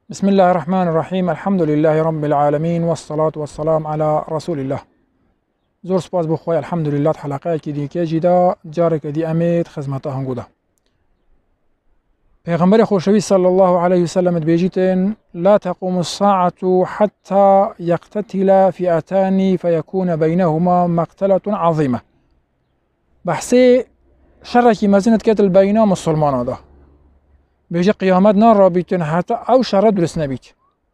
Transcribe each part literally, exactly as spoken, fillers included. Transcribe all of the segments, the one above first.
بسم الله الرحمن الرحيم. الحمد لله رب العالمين والصلاة والسلام على رسول الله. زور سپاس بو خوای الحمد لله حلقه کی دی کی جدا جارک دی امید خدمت هنگودا. پیغمبر خوشوی صلی الله علیه وسلم بیجیتن لا تقوم الساعة حتى يقتتل فئتان فيكون بينهما مقتلة عظيمة. بحثی شرکی مزینت کتل بینا مسلمان ده. بيجي قيامت نار رابطن حتى أو شر درس نبيت.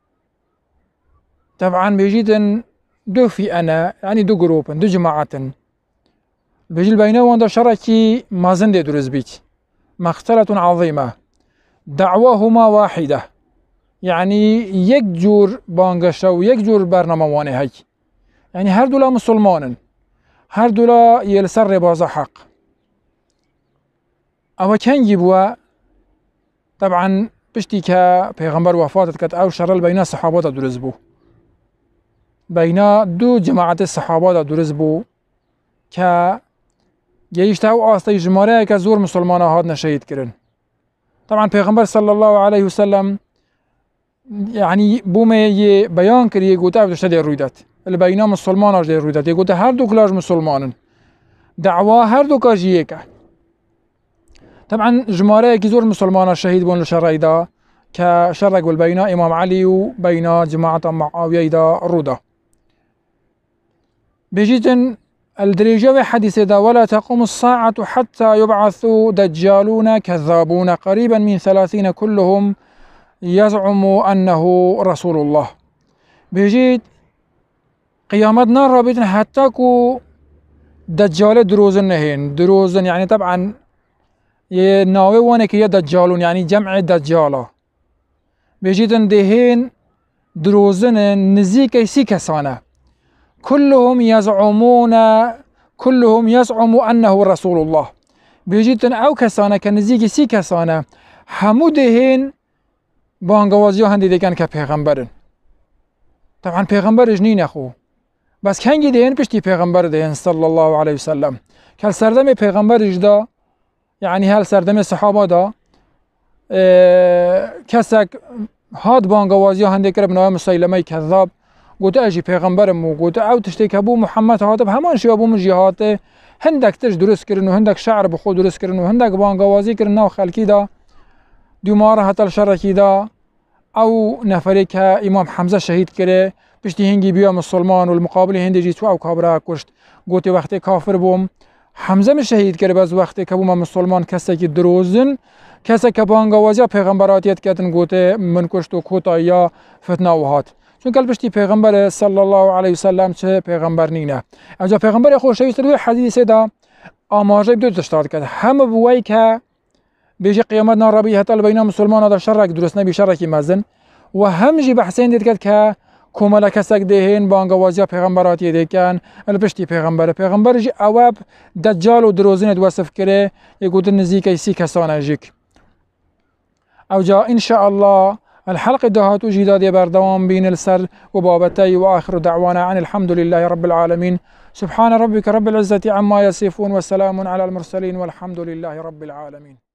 طبعا بيجيدن دو في أنا يعني دو جروب دو جماعة بيجي البينة واندا شركي مازن دي درس بيت مقتلة عظيمة دعواهما واحدة يعني يك جور بانغشا ويك جور برنامج واني هاي يعني هر دولا مسلمان هر دولا يلسر باز حق أما كان يبوا طبعا بشتي كا پیغمبر وفاتت كت او شرل بين الصحابات درز بو بين دو جماعة الصحابات درز بو كا جيشتاو آسته جماره که زور مسلمان هاد نشهید کرن. طبعا پیغمبر صلى الله عليه وسلم يعني بومه يه بيان كريه قوتا بدشت دي رويدات البينا مسلمان اج دي رويدات يقول هر دو كلاج مسلمانن دعوا هر دو كاجيه که طبعا جماره کی زور مسلمان شهید بون لشرعی دا که شرق والبینا امام علی و بینا جماعت معاویه دا رودا بجيتن الدريجة حديث دا ولا تقوم الساعة حتى يبعثوا دجالون كذابون قريبا من ثلاثين كلهم يزعم أنه رسول الله بجيت قيامتنا رابطن حتى كو دجال دروزن نهين دروزن يعني طبعا يه ناوي وانك يه دجالون يعني جمع دجالا بيجيتن دهين دروزن نزيك يسي كسانة كلهم يزعمون كلهم يزعم أنه رسول الله بيجيتن أو كسانة كنزيك يسي كسانة همو دهين بانغوازيو هندي دي كان كبيغمبرن طبعا بيغمبر جنين أخو بس كنجي دهين بشتي بيغمبر دهين صلى الله عليه وسلم كال سردم بيغمبر جدا يعني هل سردم الصحابة دا اه كسك هاد بانغوازي هندي كرب نوع مسيلمي كذاب قلت اجي پیغمبرم و قلت او تشتيك ابو محمد هاتب همان شي ابو من جهاته هندك تش درست كرن و هندك شعر بخو درست كرن و هندك بانغوازي كرن نو خلقي دا دوماره هتل شركي دا او نفري که امام حمزه شهید كره بشتي هنگي بيا مسلمان والمقابل هندي جيتو او كابرا كشت قلت وقت كافر بوم حمزه می شهید کرد باز وقتی که بوم مسلمان کسی که دروزن کسی که بانگوازی پیغمبراتیت کردن گوته من کشت و کوتا یا فتنه و هات چون کل بشتی پیغمبر صلی الله علیه وسلم چه پیغمبر نینه اجا پیغمبر خوشویست روی حدیث دا آماجه بدو تشتاد کرد هم بوی که بیجی قیامت ناربی حتی بین مسلمان در شرک درست نبی شرکی مزن و هم جی بحثین دید کرد که کومل کسک دهین بانگوازی پیغمبراتی دیکن البشتی پیغمبر پیغمبر جی اواب دجال و دروزین وصف کرده یکوت نزیک سی کسانه جیک او جا ان شاء الله الحلقه دهاتو جدادی بردوام بین السر و بابتي واخر دعوانا عن الحمد لله رب العالمين سبحان ربك رب العزة عما يصفون وسلام على المرسلين والحمد لله رب العالمين.